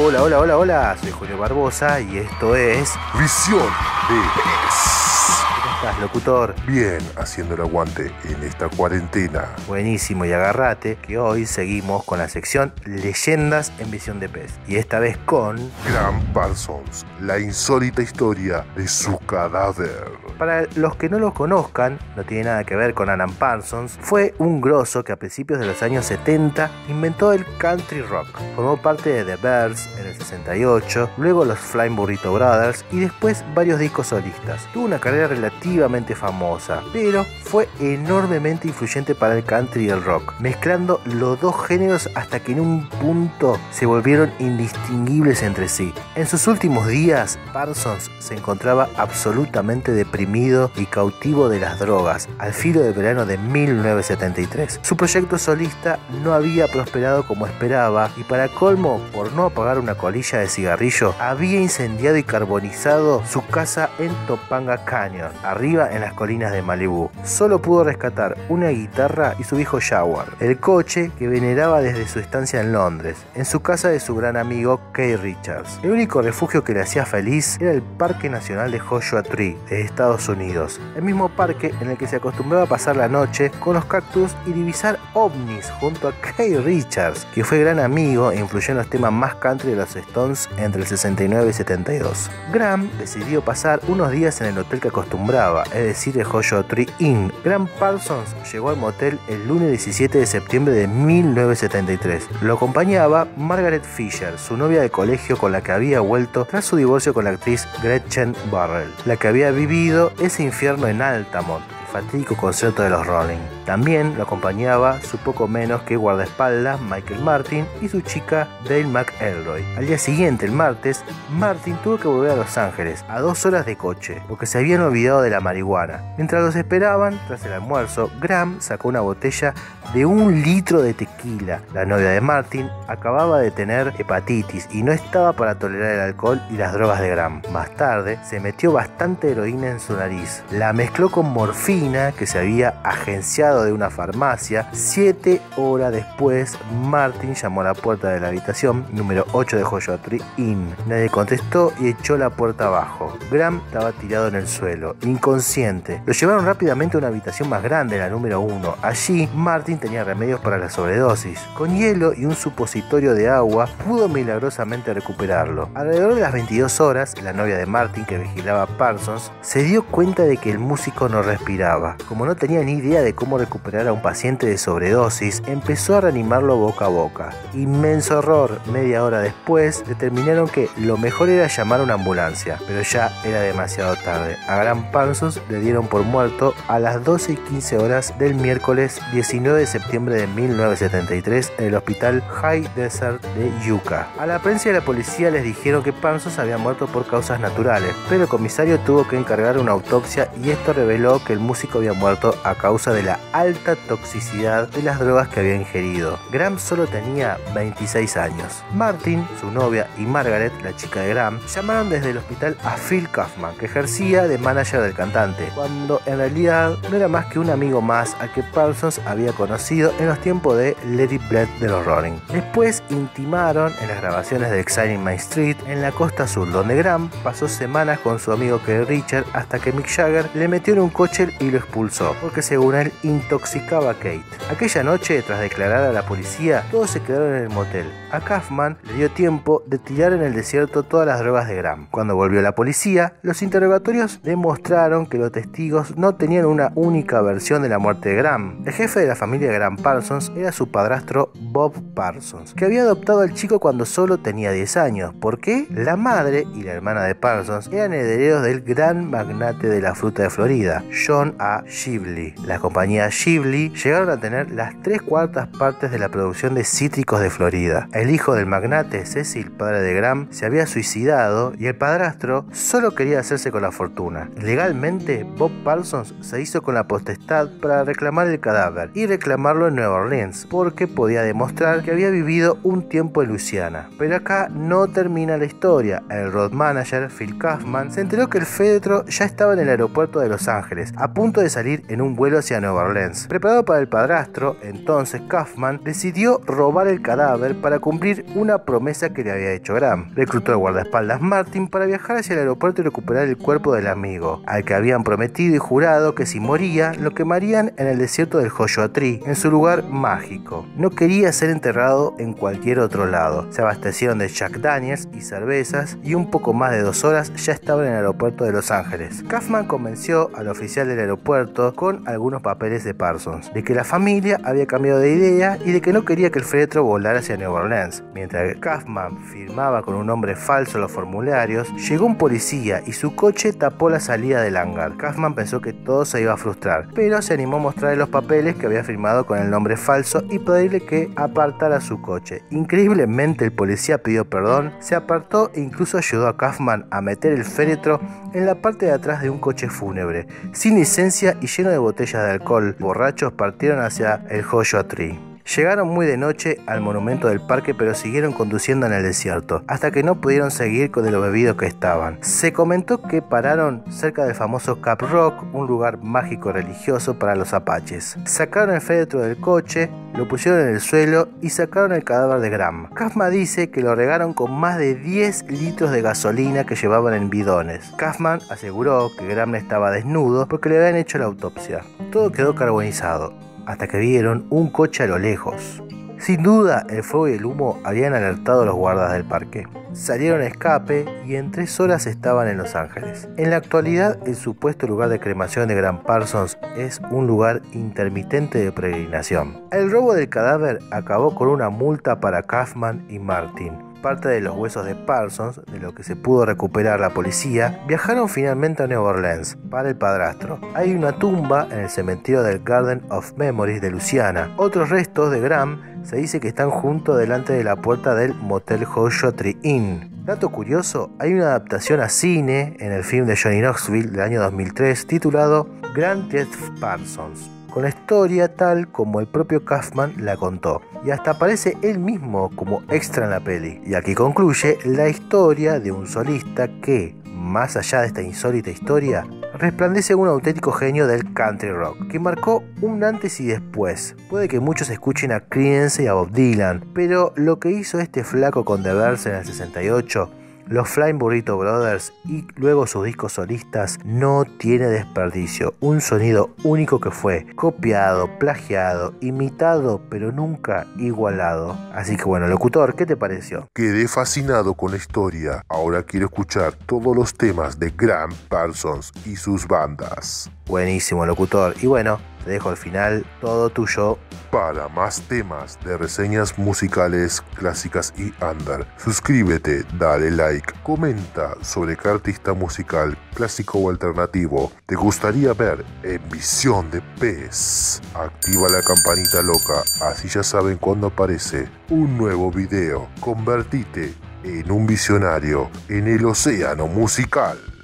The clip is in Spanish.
Hola, hola, hola, hola, soy Julio Barbosa y esto es Visión de Pez. ¿Cómo estás, locutor? Bien, haciendo el aguante en esta cuarentena. Buenísimo, y agárrate que hoy seguimos con la sección Leyendas en Visión de Pez. Y esta vez con Graham Parsons, la insólita historia de su cadáver. Para los que no lo conozcan, no tiene nada que ver con Alan Parsons, fue un grosso que a principios de los años 70 inventó el country rock. Formó parte de The Byrds en el 68, luego los Flying Burrito Brothers y después varios discos solistas. Tuvo una carrera relativamente famosa, pero fue enormemente influyente para el country y el rock, mezclando los dos géneros hasta que en un punto se volvieron indistinguibles entre sí. En sus últimos días, Parsons se encontraba absolutamente deprimido y cautivo de las drogas, al filo del verano de 1973. Su proyecto solista no había prosperado como esperaba y para colmo, por no apagar una colilla de cigarrillo, había incendiado y carbonizado su casa en Topanga Canyon, arriba en las colinas de Malibú. Solo pudo rescatar una guitarra y su viejo Jaguar, el coche que veneraba desde su estancia en Londres, en su casa de su gran amigo Keith Richards. El único refugio que le hacía feliz era el Parque Nacional de Joshua Tree, de Estados Unidos, el mismo parque en el que se acostumbraba a pasar la noche con los cactus y divisar ovnis junto a Keith Richards, que fue gran amigo e influyó en los temas más country de los Stones entre el 69 y 72. Graham decidió pasar unos días en el hotel que acostumbraba, es decir, el Joshua Tree Inn. Graham Parsons llegó al motel el lunes 17 de septiembre de 1973. Lo acompañaba Margaret Fisher, su novia de colegio con la que había vuelto tras su divorcio con la actriz Gretchen Barrell, la que había vivido ese infierno en Altamont, el fatídico concierto de los Rolling. También lo acompañaba su poco menos que guardaespaldas Michael Martin y su chica Dale McElroy. Al día siguiente, el martes, Martin tuvo que volver a Los Ángeles a 2 horas de coche porque se habían olvidado de la marihuana. Mientras los esperaban, tras el almuerzo, Graham sacó una botella de 1 litro de tequila. La novia de Martin acababa de tener hepatitis y no estaba para tolerar el alcohol y las drogas de Graham. Más tarde, se metió bastante heroína en su nariz. La mezcló con morfina que se había agenciado de una farmacia. 7 horas después, Martin llamó a la puerta de la habitación número 8 de Joshua Tree Inn. Nadie contestó y echó la puerta abajo. Graham estaba tirado en el suelo, inconsciente. Lo llevaron rápidamente a una habitación más grande, la número 1. Allí, Martin tenía remedios para la sobredosis. Con hielo y un supositorio de agua, pudo milagrosamente recuperarlo. Alrededor de las 22 horas, la novia de Martin, que vigilaba a Parsons, se dio cuenta de que el músico no respiraba. Como no tenía ni idea de cómo recuperar a un paciente de sobredosis, empezó a reanimarlo boca a boca. Inmenso error. Media hora después, determinaron que lo mejor era llamar a una ambulancia, pero ya era demasiado tarde. A Graham Parsons le dieron por muerto a las 12:15 horas del miércoles 19 de septiembre de 1973 en el hospital High Desert de Utah. A la prensa y a la policía les dijeron que Parsons había muerto por causas naturales, pero el comisario tuvo que encargar una autopsia y esto reveló que el músico había muerto a causa de la alta toxicidad de las drogas que había ingerido. Graham solo tenía 26 años. Martin, su novia, y Margaret, la chica de Graham, llamaron desde el hospital a Phil Kaufman, que ejercía de manager del cantante, cuando en realidad no era más que un amigo más al que Parsons había conocido en los tiempos de Let It Bleed de los Rolling. Después intimaron en las grabaciones de Exciting My Street en la costa sur, donde Graham pasó semanas con su amigo Keith Richards hasta que Mick Jagger le metió en un coche y lo expulsó, porque según él intoxicaba a Kate. Aquella noche, tras declarar a la policía, todos se quedaron en el motel. A Kaufman le dio tiempo de tirar en el desierto todas las drogas de Graham. Cuando volvió la policía, los interrogatorios demostraron que los testigos no tenían una única versión de la muerte de Graham. El jefe de la familia de Graham Parsons era su padrastro Bob Parsons, que había adoptado al chico cuando solo tenía 10 años. ¿Por qué? La madre y la hermana de Parsons eran herederos del gran magnate de la fruta de Florida, John A. Shively. La compañía Shively llegaron a tener las 3/4 partes de la producción de cítricos de Florida. El hijo del magnate, Cecil, padre de Graham, se había suicidado y el padrastro solo quería hacerse con la fortuna. Legalmente, Bob Parsons se hizo con la potestad para reclamar el cadáver y reclamarlo en Nueva Orleans, porque podía demostrar que había vivido un tiempo en Luisiana. Pero acá no termina la historia. El road manager, Phil Kaufman, se enteró que el féretro ya estaba en el aeropuerto de Los Ángeles, a punto de salir en un vuelo hacia Nueva Orleans. Preparado para el padrastro, entonces Kaufman decidió robar el cadáver para cumplir una promesa que le había hecho Graham. Reclutó al guardaespaldas Martin para viajar hacia el aeropuerto y recuperar el cuerpo del amigo, al que habían prometido y jurado que si moría, lo quemarían en el desierto del Joshua Tree, en su lugar mágico. No quería ser enterrado en cualquier otro lado. Se abastecieron de Jack Daniels y cervezas y un poco más de 2 horas ya estaban en el aeropuerto de Los Ángeles. Kaufman convenció al oficial del aeropuerto con algunos papeles de Parsons, de que la familia había cambiado de idea y de que no quería que el féretro volara hacia Nueva Orleans. Mientras Kaufman firmaba con un nombre falso los formularios, llegó un policía y su coche tapó la salida del hangar. Kaufman pensó que todo se iba a frustrar, pero se animó a mostrarle los papeles que había firmado con el nombre falso y pedirle que apartara su coche. Increíblemente, el policía pidió perdón, se apartó e incluso ayudó a Kaufman a meter el féretro en la parte de atrás de un coche fúnebre, sin licencia y lleno de botellas de alcohol. Borrachos partieron hacia el Joshua Tree. Llegaron muy de noche al monumento del parque, pero siguieron conduciendo en el desierto, hasta que no pudieron seguir con de lo bebido que estaban. Se comentó que pararon cerca del famoso Cap Rock, un lugar mágico religioso para los apaches. Sacaron el féretro del coche, lo pusieron en el suelo y sacaron el cadáver de Graham. Kaufman dice que lo regaron con más de 10 litros de gasolina que llevaban en bidones. Kaufman aseguró que Graham estaba desnudo porque le habían hecho la autopsia. Todo quedó carbonizado, hasta que vieron un coche a lo lejos. Sin duda, el fuego y el humo habían alertado a los guardas del parque. Salieron a escape y en 3 horas estaban en Los Ángeles. En la actualidad, el supuesto lugar de cremación de Graham Parsons es un lugar intermitente de peregrinación. El robo del cadáver acabó con una multa para Kaufman y Martin. Parte de los huesos de Parsons, de lo que se pudo recuperar la policía, viajaron finalmente a Nueva Orleans para el padrastro. Hay una tumba en el cementerio del Garden of Memories de Luisiana. Otros restos de Graham se dice que están junto delante de la puerta del Motel Joshua Tree Inn. Dato curioso, hay una adaptación a cine en el film de Johnny Knoxville del año 2003 titulado Grand Theft Parsons, con la historia tal como el propio Kaufman la contó, y hasta aparece él mismo como extra en la peli. Y aquí concluye la historia de un solista que, más allá de esta insólita historia, resplandece un auténtico genio del country rock, que marcó un antes y después. Puede que muchos escuchen a Creedence y a Bob Dylan, pero lo que hizo este flaco con The Byrds en el 68, los Flying Burrito Brothers y luego sus discos solistas no tiene desperdicio. Un sonido único que fue copiado, plagiado, imitado, pero nunca igualado. Así que bueno, locutor, ¿qué te pareció? Quedé fascinado con la historia. Ahora quiero escuchar todos los temas de Graham Parsons y sus bandas. Buenísimo, locutor. Y bueno, te dejo al final, todo tuyo. Para más temas de reseñas musicales clásicas y under, suscríbete, dale like, comenta sobre qué artista musical, clásico o alternativo te gustaría ver en Visión de Pez. Activa la campanita loca, así ya saben cuando aparece un nuevo video. Convertite en un visionario en el océano musical.